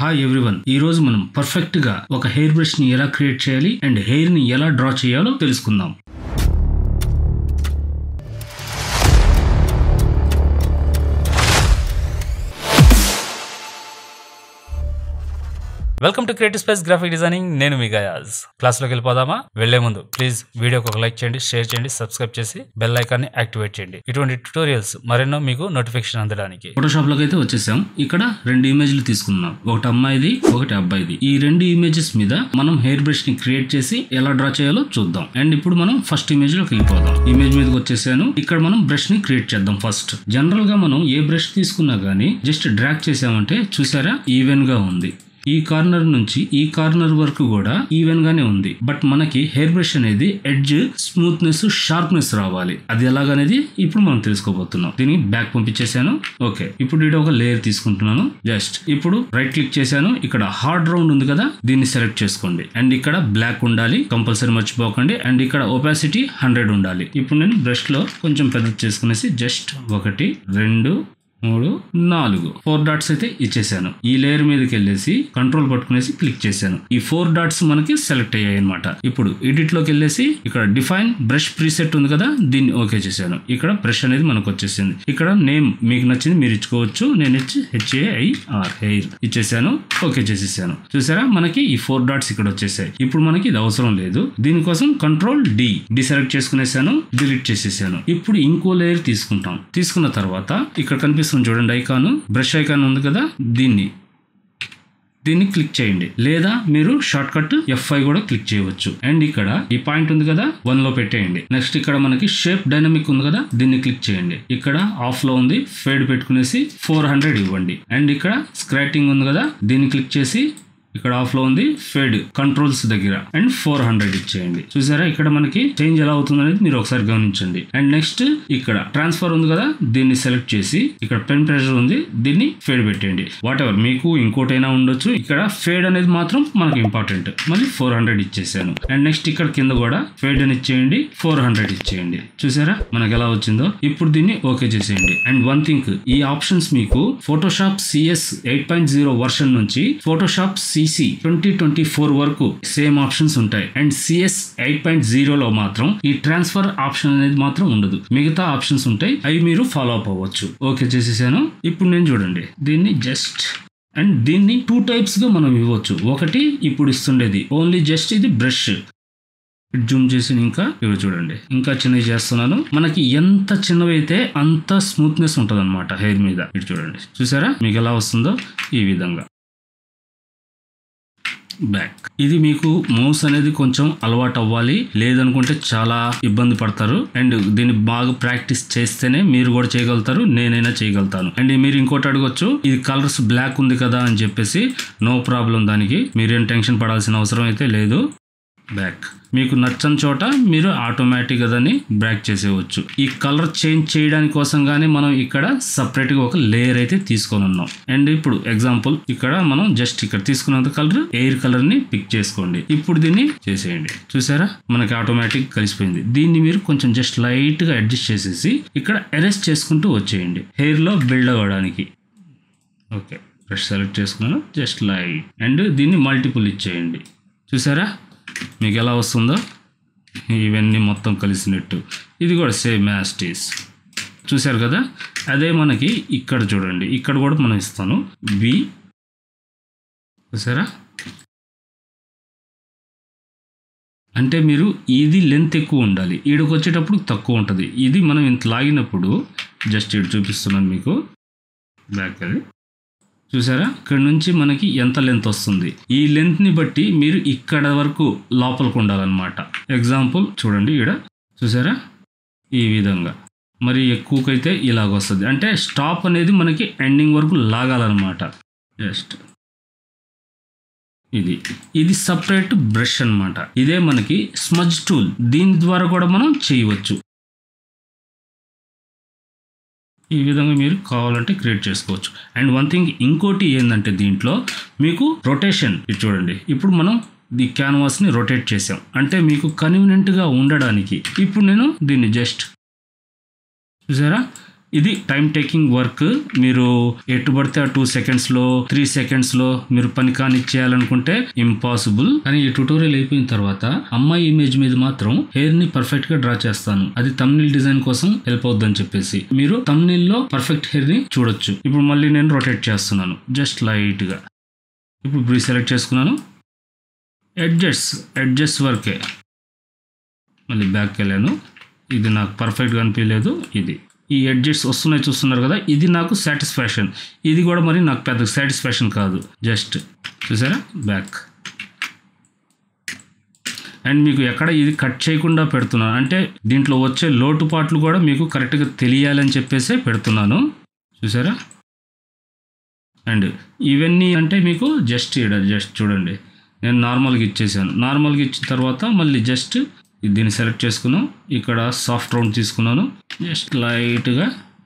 Hi everyone, ఈ రోజు మనం పర్ఫెక్ట్ గా ఒక హెయిర్ బ్రష్ ని ఎలా క్రియేట్ చేయాలి అండ్ హెయిర్ ని ఎలా డ్రా చేయాలో తెలుసుకుందాం. Welcome to creative space graphic designing. నేను మీ గయాజ్. క్లాస్లోకి వెళ్ళిపోదామా? వెళ్లే ముందు ప్లీజ్ వీడియోకి ఒక లైక్ చేయండి, షేర్ చేయండి, సబ్స్క్రైబ్ చేసి బెల్ ఐకాన్ని యాక్టివేట్ చేయండి. ఇటువంటి ట్యూటోరియల్స్ మరెన్నో మీకు నోటిఫికేషన్ అందడానికి. ఫోటోషాప్ లోకి అయితే వచ్చేసాం. ఇక్కడ రెండు ఇమేజ్లు తీసుకున్నాం, ఒకటి అమ్మాయిది, ఒకటి అబ్బాయిది. ఈ రెండు ఇమేజెస్ మీద మనం హెయిర్ బ్రష్ ని క్రియేట్ చేసి ఎలా డ్రా చేయాలో చూద్దాం. అండ్ ఇప్పుడు మనం ఫస్ట్ ఇమేజ్ లోకి వెళ్ళిపోదాం. ఇమేజ్ మీదకి వచ్చేసాను. ఇక్కడ మనం బ్రష్ ని క్రియేట్ చేద్దాం. ఫస్ట్ జనరల్ గా మనం ఏ బ్రష్ తీసుకున్నా గానీ జస్ట్ డ్రాగ్ చేసామంటే చూసారా ఈవెన్ గా ఉంది. ఈ కార్నర్ నుంచి ఈ కార్నర్ వరకు కూడా ఈవెన్ గానే ఉంది. బట్ మనకి హెయిర్ బ్రష్ అనేది ఎడ్జ్ స్మూత్నెస్, షార్ప్నెస్ రావాలి. అది ఎలాగనేది ఇప్పుడు మనం తెలుసుకోబోతున్నాం. దీన్ని బ్యాక్ పంపించేసాను. ఓకే, ఇప్పుడు ఇది ఒక లేయర్ తీసుకుంటున్నాను. జస్ట్ ఇప్పుడు రైట్ క్లిక్ చేశాను. ఇక్కడ హార్డ్ రౌండ్ ఉంది కదా, దీన్ని సెలెక్ట్ చేసుకోండి. అండ్ ఇక్కడ బ్లాక్ ఉండాలి, కంపల్సరీ మర్చిపోకండి. అండ్ ఇక్కడ ఒపాసిటీ 100 ఉండాలి. ఇప్పుడు నేను బ్రష్ లో కొంచెం పెద్ద చేసుకునేసి జస్ట్ 1 2 3 4 4 డాట్స్ అయితే ఇచ్చేసాను. ఈ లేయర్ మీదకి వెళ్ళేసి కంట్రోల్ పట్టుకునేసి క్లిక్ చేశాను. ఈ 4 డాట్స్ మనకి సెలెక్ట్ అయ్యాయి అనమాట. ఇప్పుడు ఎడిట్ లోకి వెళ్ళేసి ఇక్కడ డిఫైన్ బ్రష్ ప్రీసెట్ ఉంది కదా, దీన్ని ఓకే చేశాను. ఇక్కడ బ్రష్ అనేది మనకు వచ్చేసింది. ఇక్కడ నేమ్ మీకు నచ్చింది మీరు ఇచ్చుకోవచ్చు. నేను ఇచ్చి HAIR హెయిర్ ఇచ్చేసాను. ఓకే చేసేసాను. చూసారా మనకి ఈ 4 డాట్స్ ఇక్కడ వచ్చేసాయి. ఇప్పుడు మనకి ఇది అవసరం లేదు. దీనికోసం కంట్రోల్ D సెలెక్ట్ చేసుకునేసాను, డిలీట్ చేసేసాను. ఇప్పుడు ఇంకో లేయర్ తీసుకుంటాం. తీసుకున్న తర్వాత ఇక్కడ కనిపిస్తుంది చూడండి ఐకాన్, బ్రష్ ఐకాన్ ఉంది కదా, దీన్ని క్లిక్ చేయండి. లేదా మీరు షార్ట్ కట్ F5 కూడా క్లిక్ చేయవచ్చు. అండ్ ఇక్కడ ఈ పాయింట్ ఉంది కదా, 1 లో పెట్టేయండి. నెక్స్ట్ ఇక్కడ మనకి షేప్ డైనమిక్ ఉంది కదా, దీన్ని క్లిక్ చేయండి. ఇక్కడ ఆఫ్ లో ఉంది, ఫేడ్ పెట్టుకునేసి 400 ఇవ్వండి. అండ్ ఇక్కడ స్క్రాటింగ్ ఉంది కదా, దీన్ని క్లిక్ చేసి ఇక్కడ ఆఫ్ లో ఉంది, ఫేడ్ కంట్రోల్స్ దగ్గర అండ్ 400 ఇచ్చేయండి. చూసారా ఇక్కడ మనకి చేంజ్ ఎలా అవుతుంది అనేది మీరు ఒకసారి గమనించండి. అండ్ నెక్స్ట్ ఇక్కడ ట్రాన్స్ఫర్ ఉంది కదా, దీన్ని సెలెక్ట్ చేసి ఇక్కడ పెన్ ప్రెషర్ ఉంది, దీన్ని ఫేడ్ పెట్టండి. వాట్ ఎవర్ మీకు ఇంకోటైనా ఉండొచ్చు. ఇక్కడ ఫేడ్ అనేది మాత్రం మనకి ఇంపార్టెంట్. మళ్ళీ 400 ఇచ్చేసాను. అండ్ నెక్స్ట్ ఇక్కడ కింద కూడా ఫేడ్ అని ఇచ్చేయండి, 400 ఇచ్చేయండి. చూసారా మనకి ఎలా వచ్చిందో. ఇప్పుడు దీన్ని ఓకే చేసేయండి. అండ్ వన్ థింగ్, ఈ ఆప్షన్స్ మీకు ఫోటోషాప్ CS 8.0 వర్షన్ నుంచి ఫోటోషాప్ CC 2024 వరకు సేమ్ ఆప్షన్స్ ఉంటాయి. అండ్ CS 8.0 లో మాత్రం ఈ ట్రాన్స్ఫర్ ఆప్షన్ అనేది మాత్రం ఉండదు. మిగతా ఆప్షన్స్ ఉంటాయి, అవి మీరు ఫాలో అప్ అవ్వచ్చు. ఓకే చేసేసాను. ఇప్పుడు నేను చూడండి దీన్ని జస్ట్ అండ్ దీన్ని 2 టైప్స్ గా మనం ఇవ్వచ్చు. ఒకటి ఇప్పుడు ఇస్తుండేది ఓన్లీ జస్ట్ ఇది బ్రష్. జూమ్ చేసి ఇంకా ఇవి చూడండి, ఇంకా చిన్నవి చేస్తున్నాను. మనకి ఎంత చిన్నవైతే అంత స్మూత్నెస్ ఉంటుంది అనమాట హెయిర్ మీద. ఇటు చూడండి, చూసారా మీకు ఎలా వస్తుందో ఈ విధంగా. బ్యాక్ ఇది మీకు మౌస్ అనేది కొంచెం అలవాటు అవ్వాలి, లేదనుకుంటే చాలా ఇబ్బంది పడతారు. అండ్ దీన్ని బాగా ప్రాక్టీస్ చేస్తేనే మీరు కూడా చేయగలుగుతారు, నేనైనా చేయగలుగుతాను. అండ్ మీరు ఇంకోటి అడగొచ్చు, ఇది కలర్స్ బ్లాక్ ఉంది కదా అని చెప్పేసి. నో ప్రాబ్లం, దానికి మీరేం టెన్షన్ పడాల్సిన అవసరం అయితే లేదు. బ్యాక్ మీకు నచ్చని చోట మీరు ఆటోమేటిక్గా దాన్ని బ్యాక్ చేసేవచ్చు. ఈ కలర్ చేంజ్ చేయడానికి కోసం కానీ మనం ఇక్కడ సపరేట్ గా ఒక లేయర్ అయితే తీసుకొని ఉన్నాం. అండ్ ఇప్పుడు ఎగ్జాంపుల్ ఇక్కడ మనం జస్ట్ ఇక్కడ తీసుకున్నంత కలర్ ఎయిర్ కలర్ ని పిక్ చేసుకోండి. ఇప్పుడు దీన్ని చేసేయండి. చూసారా మనకి ఆటోమేటిక్ కలిసిపోయింది. దీన్ని మీరు కొంచెం జస్ట్ లైట్ గా అడ్జస్ట్ చేసేసి ఇక్కడ ఎరేస్ చేసుకుంటూ వచ్చేయండి హెయిర్ లో బిల్డ్ అవ్వడానికి. ఓకే బ్రష్ సెలెక్ట్ చేసుకున్నాను, జస్ట్ లైట్. అండ్ దీన్ని మల్టిపుల్ ఇచ్చేయండి. చూసారా మీకు ఎలా వస్తుందో, ఇవన్నీ మొత్తం కలిసినట్టు. ఇది కూడా సేమ్ యాజ్ ఇట్ ఈస్. చూసారు కదా. అదే మనకి ఇక్కడ చూడండి, ఇక్కడ కూడా మనం ఇస్తాను B. చూసారా అంటే మీరు ఇది లెంత్ ఎక్కువ ఉండాలి, ఈడకి వచ్చేటప్పుడు తక్కువ ఉంటుంది. ఇది మనం ఇంత లాగినప్పుడు జస్ట్ ఇటు చూపిస్తున్నాను మీకు బ్యాక్. అది చూసారా ఇక్కడ నుంచి మనకి ఎంత లెంత్ వస్తుంది. ఈ లెంత్ ని బట్టి మీరు ఇక్కడ వరకు లోపలికి ఉండాలన్నమాట. ఎగ్జాంపుల్ చూడండి ఇక్కడ చూసారా ఈ విధంగా. మరి ఎక్కువకైతే ఇలాగ వస్తుంది. అంటే స్టాప్ అనేది మనకి ఎండింగ్ వరకు లాగాలన్నమాట. జస్ట్ ఇది సపరేట్ బ్రష్ అన్నమాట. ఇదే మనకి స్మజ్ టూల్, దీని ద్వారా కూడా మనం చేయవచ్చు. ఈ విధంగా మీరు కావాలంటే క్రియేట్ చేసుకోవచ్చు. అండ్ వన్ థింగ్ ఇంకోటి ఏంటంటే దీంట్లో మీకు రొటేషన్. ఇది చూడండి, ఇప్పుడు మనం ఈ క్యాన్వాస్ని రొటేట్ చేసాం అంటే మీకు కన్వీనియంట్గా ఉండడానికి. ఇప్పుడు నేను దీన్ని జస్ట్ చూసారా ఇది టైం టేకింగ్ వర్క్. మీరు ఎటు పడితే ఆ 2 సెకండ్స్లో 3 సెకండ్స్లో మీరు పని కానిచ్చేయాలనుకుంటే ఇంపాసిబుల్. కానీ ఈ ట్యుటోరియల్ అయిపోయిన తర్వాత అమ్మాయి ఇమేజ్ మీద మాత్రం హెయిర్ ని పర్ఫెక్ట్ గా డ్రా చేస్తాను. అది థంబ్నెయిల్ డిజైన్ కోసం హెల్ప్ అవుతుందని చెప్పేసి మీరు థంబ్నెయిల్ లో పర్ఫెక్ట్ హెయిర్ ని చూడొచ్చు. ఇప్పుడు మళ్ళీ నేను రొటేట్ చేస్తున్నాను జస్ట్ లైట్ గా. ఇప్పుడు బ్రీ సెలెక్ట్ చేసుకున్నాను. ఎడ్జెస్ వర్కే. మళ్ళీ బ్యాక్ వెళ్ళాను. ఇది నాకు పర్ఫెక్ట్గా అనిపించలేదు. ఇది ఈ ఎడ్జెస్ వస్తున్నాయి చూస్తున్నారు కదా, ఇది నాకు సాటిస్ఫాక్షన్. ఇది కూడా మరి నాకు పెద్ద సాటిస్ఫాక్షన్ కాదు. జస్ట్ చూసారా బ్యాక్. అండ్ మీకు ఎక్కడ ఇది కట్ చేయకుండా పెడుతున్నాను, అంటే దీంట్లో వచ్చే లోటుపాట్లు కూడా మీకు కరెక్ట్గా తెలియాలని చెప్పేసి పెడుతున్నాను. చూసారా. అండ్ ఇవన్నీ అంటే మీకు జస్ట్ చూడండి, నేను నార్మల్గా ఇచ్చేసాను. నార్మల్గా ఇచ్చిన తర్వాత మళ్ళీ జస్ట్ దీన్ని సెలెక్ట్ చేసుకున్నాను. ఇక్కడ సాఫ్ట్ రౌండ్ తీసుకున్నాను. జస్ట్ లైట్గా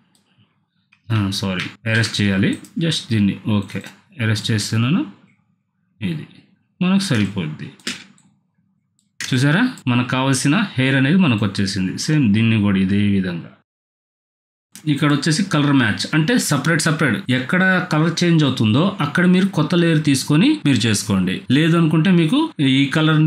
ఎరెస్ట్ చేయాలి. జస్ట్ దీన్ని ఓకే ఎరెస్ట్ చేస్తున్నాను. ఇది మనకు సరిపోద్ది. చూసారా, మనకు కావాల్సిన హెయిర్ అనేది మనకు వచ్చేసింది. సేమ్ దీన్ని కూడా ఇదే విధంగా. ఇక్కడ వచ్చేసి కలర్ మ్యాచ్, అంటే సపరేట్ ఎక్కడ కలర్ చేంజ్ అవుతుందో అక్కడ మీరు కొత్త లేయర్ తీసుకొని మీరు చేసుకోండి. లేదు అనుకుంటే మీకు ఈ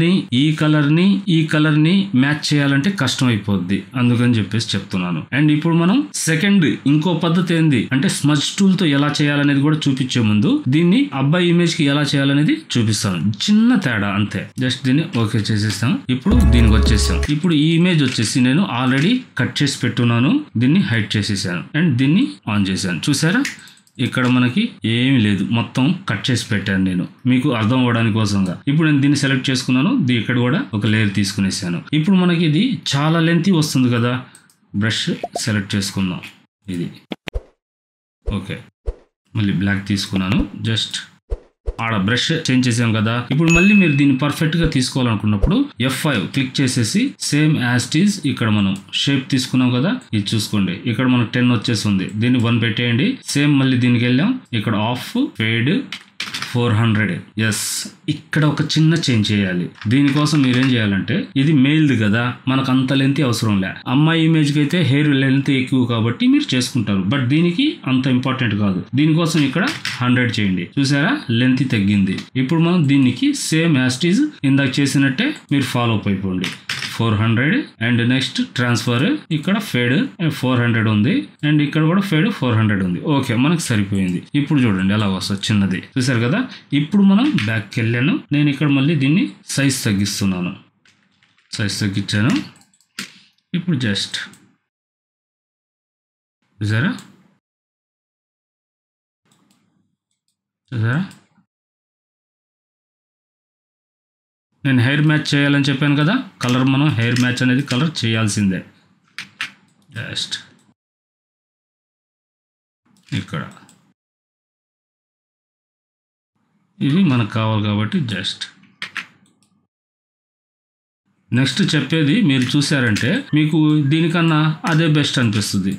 కలర్ ని మ్యాచ్ చేయాలంటే కష్టం అయిపోద్ది. అందుకని చెప్పేసి చెప్తున్నాను. అండ్ ఇప్పుడు మనం సెకండ్ ఇంకో పద్ధతి ఏంది అంటే స్మజ్ టూల్ తో ఎలా చేయాలనేది కూడా చూపించే ముందు దీన్ని అబ్బాయి ఇమేజ్ కి ఎలా చేయాలనేది చూపిస్తాను. చిన్న తేడా అంతే. జస్ట్ దీన్ని ఓకే చేసేస్తాం. ఇప్పుడు దీనికి వచ్చేసాం. ఇప్పుడు ఈ ఇమేజ్ వచ్చేసి నేను ఆల్రెడీ కట్ చేసి పెట్టున్నాను. దీన్ని హైడ్ చేసేసాను అండ్ దీన్ని ఆన్ చేశాను. చూసారా, ఇక్కడ మనకి ఏమీ లేదు, మొత్తం కట్ చేసి పెట్టాను నేను మీకు అర్థం అవ్వడానికి కోసంగా. ఇప్పుడు నేను దీన్ని సెలెక్ట్ చేసుకున్నాను. ఇక్కడ కూడా ఒక లేయర్ తీసుకునేసాను. ఇప్పుడు మనకి ఇది చాలా లెంతీ వస్తుంది కదా. బ్రష్ సెలెక్ట్ చేసుకుందాం. ఇది ఓకే. మళ్ళీ బ్లాక్ తీసుకున్నాను. జస్ట్ ఆడ బ్రష్ చేంజ్ చేసాం కదా. ఇప్పుడు మళ్ళీ మీరు దీన్ని పర్ఫెక్ట్ గా తీసుకోవాలనుకున్నప్పుడు F5 క్లిక్ చేసేసి సేమ్ యాజ్ ఇట్ ఈజ్ ఇక్కడ మనం షేప్ తీసుకున్నాం కదా, ఇది చూసుకోండి. ఇక్కడ మనకు 10 వచ్చేసింది. దీన్ని 1 పెట్టేయండి. సేమ్ మళ్ళీ దీనికి వెళ్ళాం. ఇక్కడ ఆఫ్ ఫేడ్ 400. ఎస్, ఇక్కడ ఒక చిన్న చేంజ్ చేయాలి. దీనికోసం మీరేం చేయాలంటే, ఇది మెయిల్ది కదా, మనకు అంత లెంత్ అవసరం లే. అమ్మాయి ఇమేజ్ కి అయితే హెయిర్ లెంత్ ఎక్కువ కాబట్టి మీరు చేసుకుంటారు. బట్ దీనికి అంత ఇంపార్టెంట్ కాదు. దీనికోసం ఇక్కడ 100 చేయండి. చూసారా, లెంత్ తగ్గింది. ఇప్పుడు మనం దీనికి సేమ్ యాజ్ ఇట్ ఈజ్ ఇందాక చేసినట్టే మీరు ఫాలో అప్ అయిపోండి. 400 అండ్ నెక్స్ట్ ట్రాన్స్ఫర్. ఇక్కడ ఫేడ్ 400 ఉంది అండ్ ఇక్కడ కూడా ఫేడ్ 400 ఉంది. ఓకే, మనకు సరిపోయింది. ఇప్పుడు చూడండి ఎలా వస్తుంది, చిన్నది. చూసారు కదా. ఇప్పుడు మనం బ్యాక్కి వెళ్ళాను. నేను ఇక్కడ మళ్ళీ దీన్ని సైజ్ తగ్గిస్తున్నాను. సైజ్ తగ్గించాను. ఇప్పుడు జస్ట్ చూసారా నేను హెయిర్ మ్యాచ్ చేయాలని చెప్పాను కదా. కలర్ మనం హెయిర్ మ్యాచ్ అనేది కలర్ చేయాల్సిందే. జస్ట్ ఇక్కడ ఇది మనకు కావాలి కాబట్టి జస్ట్ నెక్స్ట్ చెప్పేది మీరు చూసారంటే మీకు దీనికన్నా అదే బెస్ట్ అనిపిస్తుంది.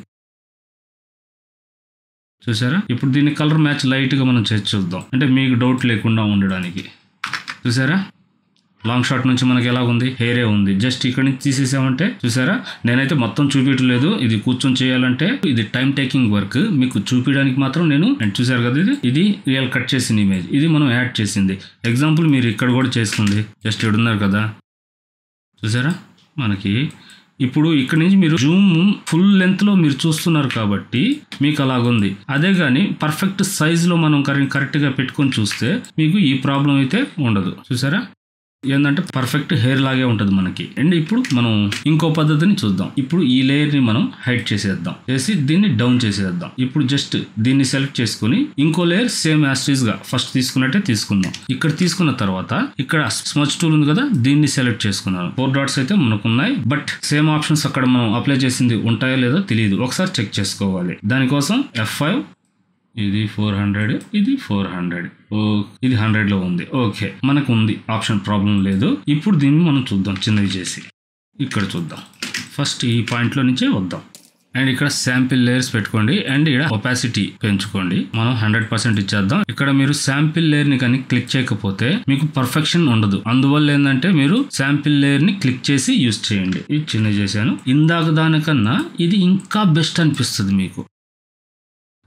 చూసారా, ఇప్పుడు దీని కలర్ మ్యాచ్ లైట్గా మనం చేసి చూద్దాం, అంటే మీకు డౌట్ లేకుండా ఉండడానికి. చూసారా, లాంగ్ షాట్ నుంచి మనకి ఎలా ఉంది, హెయిరే ఉంది. జస్ట్ ఇక్కడ నుంచి తీసేసామంటే చూసారా, నేనైతే మొత్తం చూపించలేదు. ఇది కూర్చొని చేయాలంటే ఇది టైం టేకింగ్ వర్క్. మీకు చూపించడానికి మాత్రం నేను చూసారు కదా, ఇది రియల్ కట్ చేసిన ఇమేజ్. ఇది మనం యాడ్ చేసింది. ఎగ్జాంపుల్ మీరు ఇక్కడ కూడా చేసుకుంది. జస్ట్ ఇక్కడ ఉన్నారు కదా, చూసారా. మనకి ఇప్పుడు ఇక్కడ నుంచి మీరు జూమ్ ఫుల్ లెంత్ లో మీరు చూస్తున్నారు కాబట్టి మీకు అలాగుంది. అదే కానీ పర్ఫెక్ట్ సైజ్ లో మనం కరెక్ట్ గా పెట్టుకొని చూస్తే మీకు ఈ ప్రాబ్లం అయితే ఉండదు. చూసారా, ఏంటంటే పర్ఫెక్ట్ హెయిర్ లాగే ఉంటుంది మనకి. అండ్ ఇప్పుడు మనం ఇంకో పద్ధతిని చూద్దాం. ఇప్పుడు ఈ లేయర్ ని మనం హైడ్ చేసేద్దాం, చేసి దీన్ని డౌన్ చేసేద్దాం. ఇప్పుడు జస్ట్ దీన్ని సెలెక్ట్ చేసుకుని ఇంకో లేయర్ సేమ్ యాస్టీస్ గా ఫస్ట్ తీసుకున్నట్టే తీసుకుందాం. ఇక్కడ తీసుకున్న తర్వాత ఇక్కడ స్మచ్ టూల్ ఉంది కదా, దీన్ని సెలెక్ట్ చేసుకున్నాను. 4 డాట్స్ అయితే మనకు ఉన్నాయి. బట్ సేమ్ ఆప్షన్స్ అక్కడ మనం అప్లై చేసింది ఉంటాయో లేదో తెలియదు, ఒకసారి చెక్ చేసుకోవాలి. దానికోసం F5, ఇది 400, ఇది 400, ఇది 100 లో ఉంది. ఓకే, మనకు ఉంది ఆప్షన్, ప్రాబ్లం లేదు. ఇప్పుడు దీన్ని మనం చూద్దాం చిన్నది చేసి. ఇక్కడ చూద్దాం. ఫస్ట్ ఈ పాయింట్ లో నుంచే వద్దాం. అండ్ ఇక్కడ శాంపిల్ లేయర్స్ పెట్టుకోండి అండ్ ఇక్కడ ఒపాసిటీ పెంచుకోండి. మనం 100% ఇచ్చేద్దాం. ఇక్కడ మీరు శాంపిల్ లేయర్ ని కానీ క్లిక్ చేయకపోతే మీకు పర్ఫెక్షన్ ఉండదు. అందువల్ల ఏంటంటే మీరు శాంపిల్ లేయర్ ని క్లిక్ చేసి యూజ్ చేయండి. ఇది చిన్న చేశాను. ఇందాక దానికన్నా ఇది ఇంకా బెస్ట్ అనిపిస్తుంది మీకు.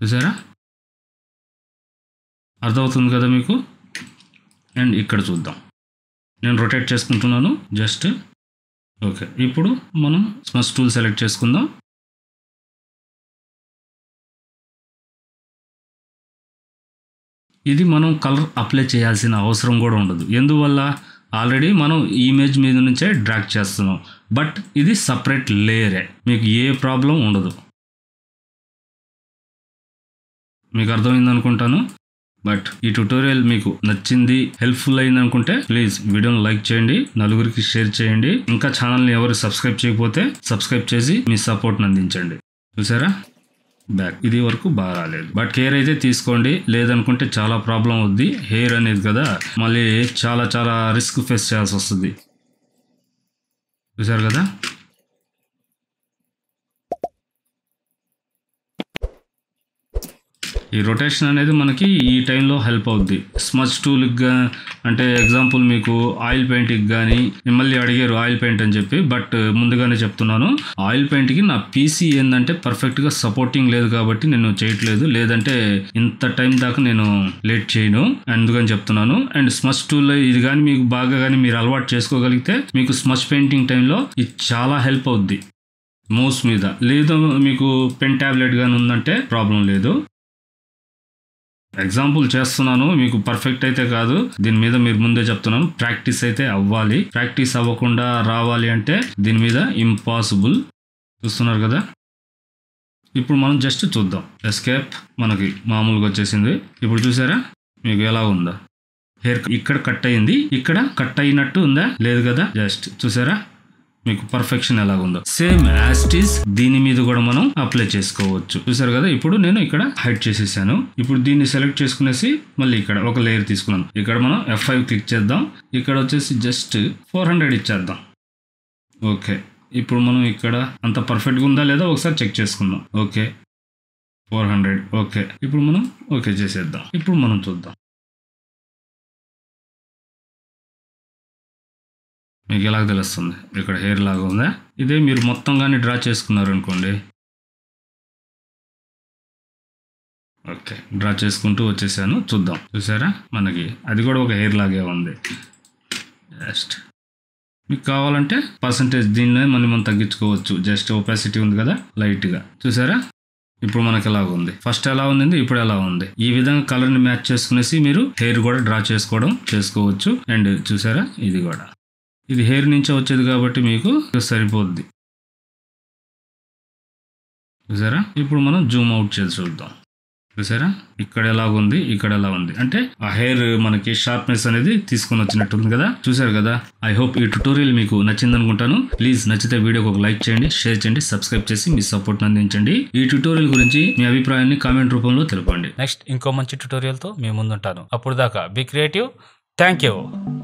చూసారా, అర్థమవుతుంది కదా మీకు. అండ్ ఇక్కడ చూద్దాం, నేను రొటేట్ చేసుకుంటున్నాను జస్ట్. ఓకే, ఇప్పుడు మనం స్మచ్ టూల్ సెలెక్ట్ చేసుకుందాం. ఇది మనం కలర్ అప్లై చేయాల్సిన అవసరం కూడా ఉండదు. ఎందువల్ల, ఆల్రెడీ మనం ఈ ఇమేజ్ మీద నుంచే డ్రాగ్ చేస్తున్నాం. బట్ ఇది సపరేట్ లేయరే, మీకు ఏ ప్రాబ్లం ఉండదు. మీకు అర్థమైంది అనుకుంటాను. బట్ ఈ ట్యుటోరియల్ మీకు నచ్చింది, హెల్ప్ఫుల్ అయింది అనుకుంటే ప్లీజ్ వీడియోని లైక్ చేయండి, నలుగురికి షేర్ చేయండి. ఇంకా ఛానల్ని ఎవరు సబ్స్క్రైబ్ చేయకపోతే సబ్స్క్రైబ్ చేసి మీ సపోర్ట్ని అందించండి. చూసారా, బ్యాక్ ఇది వరకు బాగా రాలేదు. బట్ కేర్ అయితే తీసుకోండి, లేదనుకుంటే చాలా ప్రాబ్లం అవుద్ది. హెయిర్ అనేది కదా, మళ్ళీ చాలా చాలా రిస్క్ ఫేస్ చేయాల్సి వస్తుంది. చూసారు కదా, ఈ రొటేషన్ అనేది మనకి ఈ టైంలో హెల్ప్ అవుద్ది. స్మచ్ టూల్కి అంటే ఎగ్జాంపుల్ మీకు ఆయిల్ పెయింట్కి కానీ మిమ్మల్ని అడిగారు ఆయిల్ పెయింట్ అని చెప్పి, బట్ ముందుగానే చెప్తున్నాను, ఆయిల్ పెయింట్కి నా పీసీ ఏంటంటే పర్ఫెక్ట్గా సపోర్టింగ్ లేదు కాబట్టి నేను చేయట్లేదు. లేదంటే ఇంత టైం దాకా నేను లేట్ చేయను, అందుకని చెప్తున్నాను. అండ్ స్మచ్ టూల్ ఇది కానీ మీకు బాగా కానీ మీరు అలవాటు చేసుకోగలిగితే మీకు స్మచ్ పెయింటింగ్ టైంలో ఇది చాలా హెల్ప్ అవుద్ది. మౌస్ మీద లేదు, మీకు పెన్ ట్యాబ్లెట్ కానీ ఉందంటే ప్రాబ్లం లేదు. ఎగ్జాంపుల్ చేస్తున్నాను, మీకు పర్ఫెక్ట్ అయితే కాదు, దీని మీద మీరు ముందే చెప్తున్నాను, ప్రాక్టీస్ అయితే అవ్వాలి. ప్రాక్టీస్ అవ్వకుండా రావాలి అంటే దీని మీద ఇంపాసిబుల్. చూస్తున్నారు కదా, ఇప్పుడు మనం జస్ట్ చూద్దాం. ఎస్కేప్, మనకి మామూలుగా వచ్చేసింది. ఇప్పుడు చూసారా మీకు ఎలా ఉందా, హెయిర్ ఇక్కడ కట్ అయింది, ఇక్కడ కట్ అయినట్టు ఉందా, లేదు కదా. జస్ట్ చూసారా మీకు పర్ఫెక్షన్ ఎలాగుందో, సేమ్ యాజ్ ఇట్ ఈస్ దీని మీద కూడా మనం అప్లై చేసుకోవచ్చు. చూసారు కదా, ఇప్పుడు నేను ఇక్కడ హైడ్ చేసేసాను. ఇప్పుడు దీన్ని సెలెక్ట్ చేసుకునేసి మళ్ళీ ఇక్కడ ఒక లేయర్ తీసుకున్నాను. ఇక్కడ మనం F5 క్లిక్ చేద్దాం. ఇక్కడ వచ్చేసి జస్ట్ 400 ఇచ్చేద్దాం. ఓకే, ఇప్పుడు మనం ఇక్కడ అంత పర్ఫెక్ట్గా ఉందా లేదా ఒకసారి చెక్ చేసుకుందాం. ఓకే 400. ఓకే, ఇప్పుడు మనం ఓకే చేసేద్దాం. ఇప్పుడు మనం చూద్దాం మీకు ఎలాగ తెలుస్తుంది. ఇక్కడ హెయిర్ లాగా ఉందా, ఇదే మీరు మొత్తంగానే డ్రా చేసుకున్నారు అనుకోండి. ఓకే, డ్రా చేసుకుంటూ వచ్చేసాను. చూద్దాం, చూసారా మనకి అది కూడా ఒక హెయిర్ లాగే ఉంది. జస్ట్ మీకు కావాలంటే పర్సంటేజ్ దీనిలో మనం తగ్గించుకోవచ్చు. జస్ట్ ఒపాసిటీ ఉంది కదా లైట్గా. చూసారా ఇప్పుడు మనకి ఎలాగ ఉంది, ఫస్ట్ ఎలా ఉంది, ఇప్పుడు ఎలా ఉంది. ఈ విధంగా కలర్ని మ్యాచ్ చేసుకునేసి మీరు హెయిర్ కూడా డ్రా చేసుకోవచ్చు. అండ్ చూసారా ఇది కూడా, ఇది హెయిర్ నుంచే వచ్చేది కాబట్టి మీకు సరిపోద్ది. చూసారా, ఇప్పుడు మనం జూమ్ అవుట్ చేసి చూద్దాం. చూసారా ఇక్కడ ఎలా ఉంది, ఇక్కడ ఎలా ఉంది, అంటే ఆ హెయిర్ మనకి షార్ప్నెస్ అనేది తీసుకొని వచ్చినట్టుంది కదా. చూసారు కదా. ఐ హోప్ ఈ ట్యుటోరియల్ మీకు నచ్చింది అనుకుంటాను. ప్లీజ్ నచ్చితే వీడియోకి ఒక లైక్ చేయండి, షేర్ చేయండి, సబ్స్క్రైబ్ చేసి మీ సపోర్ట్ అందించండి. ఈ ట్యుటోరియల్ గురించి మీ అభిప్రాయాన్ని కామెంట్ రూపంలో తెలపండి. నెక్స్ట్ ఇంకో మంచి ట్యుటోరియల్తో మీ ముందుంటాను. అప్పుడు దాకా బీ క్రియేటివ్. Thank you.